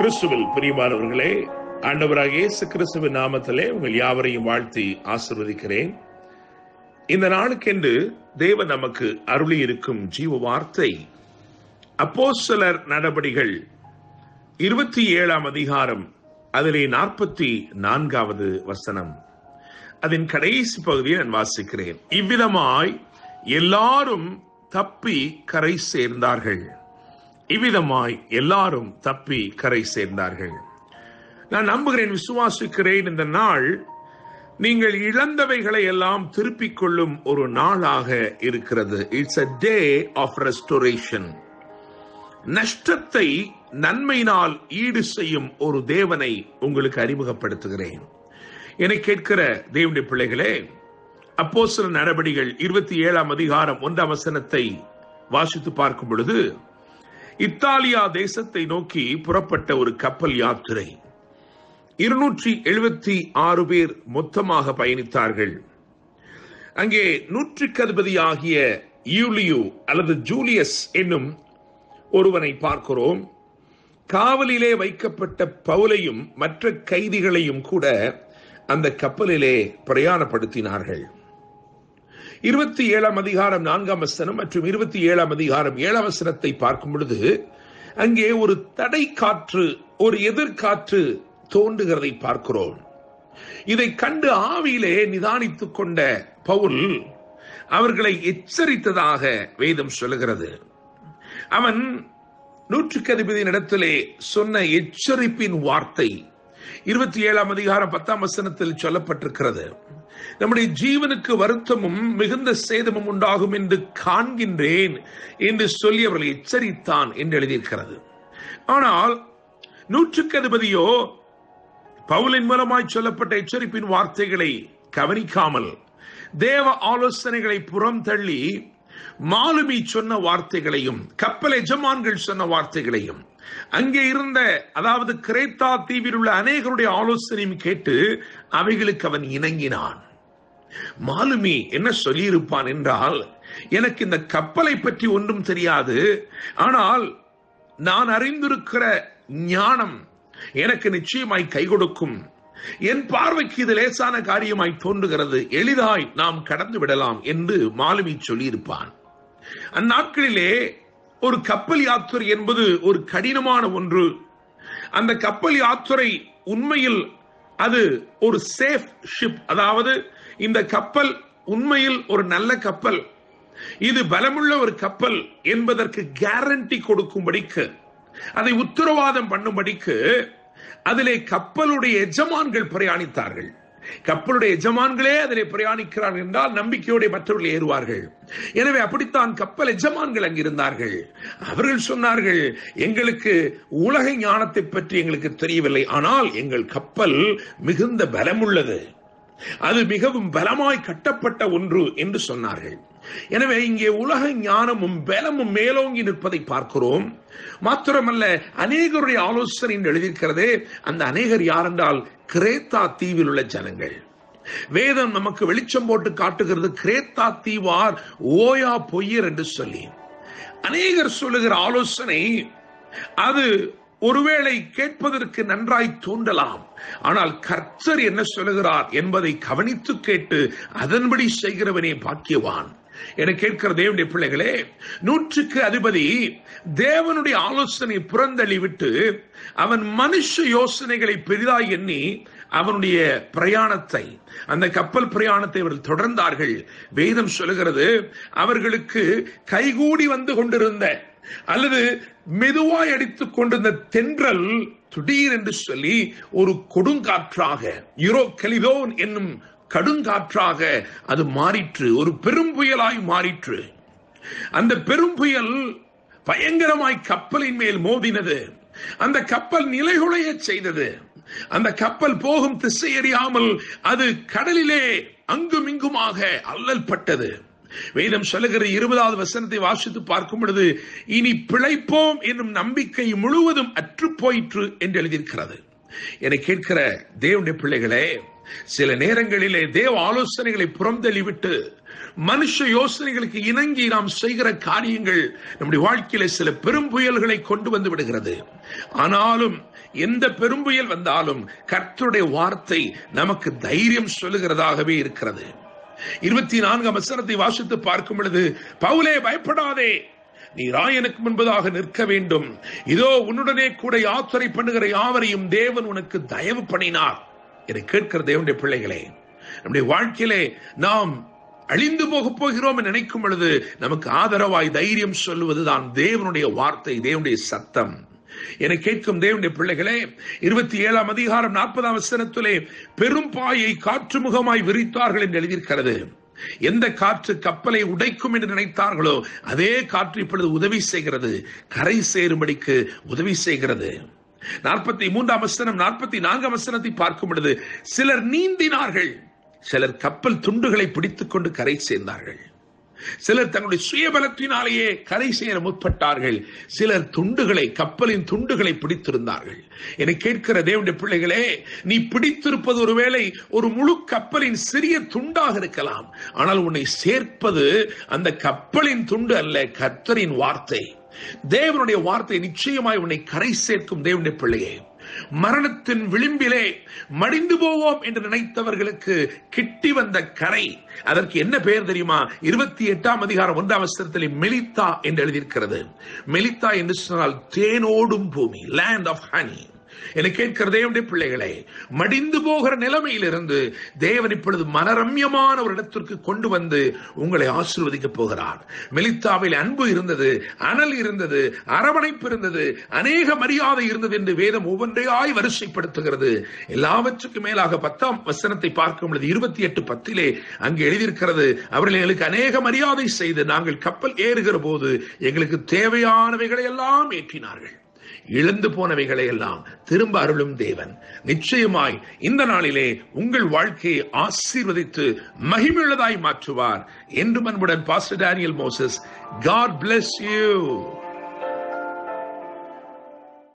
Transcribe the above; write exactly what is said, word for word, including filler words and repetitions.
கிறிஸ்துவில் பிரியமானவர்களே, ஆண்டவராகிய இயேசு கிறிஸ்துவின் நாமத்திலே உங்கள் யாவரையும் வாழ்த்தி ஆசீர்வதிக்கிறேன். இந்த நாளுக்கென்று தேவன் நமக்கு அருளி இருக்கும் ஜீவ வார்த்தை அப்போஸ்தலர் நடபடிகள் இருபத்தி ஏழாம் அதிகாரம், அதிலே நாற்பத்தி நான்காவது வசனம். அதன் கடைசி பகுதியை நான் வாசிக்கிறேன். இவ்விதமாய் எல்லாரும் தப்பி கரை சேர்ந்தார்கள். இவ்விதமாய் எல்லாரும் தப்பி கரை சேர்ந்தார்கள். நான் நம்புகிறேன், விசுவாசிக்கிறேன், இந்த நாள் நீங்கள் இழந்தவைகளை எல்லாம் திருப்பிக் கொள்ளும் ஒரு நாளாக இருக்கிறது. It's a day of restoration. நஷ்டத்தை நன்மையினால் ஈடு செய்யும் ஒரு தேவனை உங்களுக்கு அறிமுகப்படுத்துகிறேன். என்னை கேட்கிற தேவனுடைய பிள்ளைகளே, அப்போஸ்தலர் நடபடிகள் இருபத்தி ஏழாம் அதிகாரம் ஒன்றாம் வசனத்தை வாசித்து பார்க்கும் பொழுது, இத்தாலியா தேசத்தை நோக்கி புறப்பட்ட ஒரு கப்பல் யாத்திரை. இருநூற்றி எழுபத்தி ஆறு பேர் மொத்தமாக பயணித்தார்கள். அங்கே நூற்றுக்கு அதிபதியாகிய யூலியு அல்லது ஜூலியஸ் என்னும் ஒருவனை பார்க்கிறோம். காவலிலே வைக்கப்பட்ட பவுலையும் மற்ற கைதிகளையும் கூட அந்த கப்பலிலே பிரயாணப்படுத்தினார்கள். இருபத்தி ஏழாம் அதிகாரம் நான்காம் வசனம் மற்றும் இருபத்தி ஏழாம் அதிகாரம் ஏழாம் வசனத்தை பார்க்கும் பொழுது, அங்கே ஒரு தடை காற்று, ஒரு எதிர்காற்று தோன்றுகிறதை பார்க்கிறோம். இதை கண்டு ஆவியிலே நிதானித்துக் கொண்ட பவுல் அவர்களை எச்சரித்ததாக வேதம் சொல்லுகிறது. அவன் நூற்றுக்கு அதிபதியின் இடத்திலே சொன்ன எச்சரிப்பின் வார்த்தை இருபத்தி ஏழாம் அதிகாரம் பத்தாம் வசனத்தில் சொல்லப்பட்டிருக்கிறது. நம்முடைய ஜீவனுக்கு வருத்தமும் மிகுந்த சேதமும் உண்டாகும் என்று காண்கின்றேன் என்று சொல்லி அவர்களை எச்சரித்தான் என்று எழுதியிருக்கிறது. ஆனால் நூற்றுக்கு அதிபதியோ பவுலின் மூலமாய் சொல்லப்பட்ட எச்சரிப்பின் வார்த்தைகளை கவனிக்காமல் தேவ ஆலோசனைகளை புறம் தள்ளி மாலுமி சொன்ன வார்த்தைகளையும் கப்பல் எஜமான்கள் சொன்ன வார்த்தைகளையும் அங்கே இருந்த, அதாவது கிரேத்தா தீவில் உள்ள அநேகருடைய ஆலோசனையும் கேட்டு அவைகளுக்கு அவன் இணங்கினான். மாலுமி என்ன சொல்லியிருப்பான் என்றால், எனக்கு இந்த கப்பலை பற்றி ஒன்றும் தெரியாது, ஆனால் நான் அறிந்திருக்கிற ஞானம் எனக்கு நிச்சயமாய் கை கொடுக்கும், என் பார்வைக்கு இது லேசான காரியமாய் தோன்றுகிறது, எளிதாய் நாம் கடந்து விடலாம் என்று மாலுமி சொல்லியிருப்பான். அந்நாட்களிலே ஒரு கப்பல் யாத்திரை என்பது ஒரு கடினமான ஒன்று. அந்த கப்பல் யாத்திரை உண்மையில் அது ஒரு சேஃப் ஷிப், அதாவது இந்த கப்பல் உண்மையில் ஒரு நல்ல கப்பல், இது பலமுள்ள ஒரு கப்பல் என்பதற்கு கேரண்டி கொடுக்கும்படிக்கு, அதை உத்தரவாதம் பண்ணும்படிக்கு அதிலே கப்பலுடைய எஜமான்கள் பிரயாணித்தார்கள். கப்பலுடைய எஜமான்களே அதிலே பிரயாணிக்கிறார்கள் என்றால் நம்பிக்கையோட மற்றவர்கள் ஏறுவார்கள். எனவே அப்படித்தான் கப்பல் எஜமான்கள் அங்கிருந்தார்கள். அவர்கள் சொன்னார்கள், எங்களுக்கு உலக ஞானத்தை பற்றி எங்களுக்கு தெரியவில்லை, ஆனால் எங்கள் கப்பல் மிகுந்த பலமுள்ளது, அது மிகவும் பலமாய் கட்டப்பட்ட ஒன்று என்று சொன்னார்கள். எனவே இங்கே உலக ஞானமும் பலமும் மேலோங்கி நிற்பதை பார்க்கிறோம். மாத்திரமல்ல, அநேகருடைய ஆலோசனை எழுதியிருக்கிறதே, அந்த அநேகர் யார் என்றால் கிரேத்தா தீவில் உள்ள ஜனங்கள். வேதம் நமக்கு வெளிச்சம் போட்டு காட்டுகிறது, கிரேத்தா தீவார் ஓயா பொய்யர் என்று சொல்லி. அநேகர் சொல்லுகிற ஆலோசனை அது ஒருவேளை கேட்பதற்கு நன்றாய் தோன்றலாம், ஆனால் கர்த்தர் என்ன சொல்லுகிறார் என்பதை கவனித்து கேட்டு அதன்படி செய்கிறவனே பாக்கியவான் என கேட்கிற தேவனுடைய பிள்ளைகளே, நூற்றுக்கு அதிபதி தேவனுடைய ஆலோசனை புறந்தள்ளி விட்டு அவன் மனுஷ யோசனைகளை பெரிதாய் எண்ணி அவனுடைய பிரயாணத்தை, அந்த கப்பல் பிரயாணத்தை அவர்கள் தொடர்ந்தார்கள். வேதம் சொல்லுகிறது, அவர்களுக்கு கைகூடி வந்து கொண்டிருந்த அல்லது மெதுவாய் அடித்துக் கொண்டிருந்த தென்றல் திடீர் என்று சொல்லி ஒரு கொடுங்காற்றாக, யூரோ கலிதோன் என்னும் கடுங்காற்றாக அது மாறிற்று, ஒரு பெரும் புயலாய் மாறிற்று. அந்த பெரும் புயல் பயங்கரமாய் கப்பலின் மேல் மோதினது. அந்த கப்பல் நிலைகுலைய செய்தது. அந்த கப்பல் போகும் திசை அறியாமல் அது கடலிலே அங்கும் இங்குமாக அல்லல் பட்டது. வேதம் சொல்லுகிற இருபதாவது வசனத்தை வாசித்து பார்க்கும் பொழுது, இனி பிழைப்போம் என்னும் நம்பிக்கை முழுவதும் அற்று போயிற்று என்று எழுதியிருக்கிறது. என கேட்கிற தேவனுடைய பிள்ளைகளே, சில நேரங்களிலே தேவ ஆலோசனைகளை புறந்தள்ளிவிட்டு மனுஷ யோசனைகளுக்கு இணங்கி நாம் செய்கிற காரியங்கள் நம்முடைய வாழ்க்கையில சில பெரும் புயல்களை கொண்டு வந்து விடுகிறது. ஆனாலும் எந்த பெரும் புயல் வந்தாலும் கர்த்தருடைய வார்த்தை நமக்கு தைரியம் சொல்லுகிறதாகவே இருக்கிறது. இருபத்தி நான்காம் வசனத்தை வாசித்து பார்க்கும் பொழுது, பவுலே பயப்படாதே, நீ ராயனுக்கு முன்பதாக நிற்க வேண்டும், இதோ உன்னுடனே கூட யாத்திரை பண்ணுகிற யாவரையும் தேவன் உனக்கு தயவு பண்ணினார். இதை கேட்கிற தேவனுடைய பிள்ளைகளே, நம்முடைய வாழ்க்கையிலே நாம் அழிந்து போக போகிறோம் என்று நினைக்கும் பொழுது நமக்கு ஆதரவாய் தைரியம் சொல்லுவதுதான் தேவனுடைய வார்த்தை, தேவனுடைய சத்தம். என கேட்கும் தேவனுடைய பிள்ளைகளே, இருபத்தி ஏழாம் அதிகாரம் நாற்பதாம் வசனத்திலே பெரும் பாயை காற்று முகமாய் விரித்தார்கள் என்று எழுதியிருக்கிறது. எந்த காற்று கப்பலை உடைக்கும் என்று நினைத்தார்களோ அதே காற்று இப்பொழுது உதவி செய்கிறது, கரை சேரும்படிக்கு உதவி செய்கிறது. நாற்பத்தி மூன்றாம் வசனம் நாற்பத்தி நான்காம் வசனத்தை பார்க்கும் பொழுது, சிலர் நீந்தினார்கள், சிலர் கப்பல் துண்டுகளை பிடித்துக் கொண்டு கரை சேர்ந்தார்கள், சிலர் தங்களுடைய சுயபலத்தினாலேயே கரை சேர முற்பட்டார்கள், சிலர் துண்டுகளை கப்பலின் துண்டுகளை பிடித்திருந்தார்கள். என்னை கேட்கிற தேவனுடைய பிள்ளைகளே, நீ பிடித்திருப்பது ஒருவேளை ஒரு முழு கப்பலின் சிறிய துண்டாக இருக்கலாம், ஆனால் உன்னை சேர்ப்பது அந்த கப்பலின் துண்டு அல்ல, கர்த்தரின் வார்த்தை. தேவனுடைய வார்த்தை நிச்சயமாய் உன்னை கரை சேர்க்கும். தேவனுடைய பிள்ளையே, மரணத்தின் விளிம்பிலே மடிந்து போவோம் என்று நினைத்தவர்களுக்கு கிட்டி வந்த கரை, அதற்கு என்ன பெயர் தெரியுமா? இருபத்தி எட்டாம் அதிகாரம் ஒன்றாம் வசனத்திலே மெலித்தா என்று எழுதியிருக்கிறது. மெலித்தா என்று சொன்னால் தேனோடும் பூமி, லேண்ட் ஆஃப் ஹனி. என கேட்கிற தேவனுடைய பிள்ளைகளை, மடிந்து போகிற நிலைமையிலிருந்து தேவன் இப்பொழுது மனரம்யமான ஒரு இடத்திற்கு கொண்டு வந்து உங்களை ஆசீர்வதிக்க போகிறார். மெலித்தாவில் அன்பு இருந்தது, அனல் இருந்தது, அரவணைப்பு இருந்தது, அநேக மரியாதை இருந்தது என்று வேதம் ஒவ்வொன்றையாய் வரிசைப்படுத்துகிறது. எல்லாவற்றுக்கும் மேலாக பத்தாம் வசனத்தை பார்க்கும் பொழுது இருபத்தி எட்டு பத்திலே அங்கு எழுதியிருக்கிறது, அவர்கள் எங்களுக்கு அநேக மரியாதை செய்து நாங்கள் கப்பல் ஏறுகிற போது எங்களுக்கு தேவையானவைகளை எல்லாம் ஏற்றினார்கள், இழந்து போனவைகளை எல்லாம் திரும்ப அருளும் தேவன். நிச்சயமாய் இந்த நாளிலே உங்கள் வாழ்க்கையை ஆசீர்வதித்து மகிமையுள்ளதாய் மாற்றுவார். என்று அன்புடன் pastor Daniel Moses. God bless you.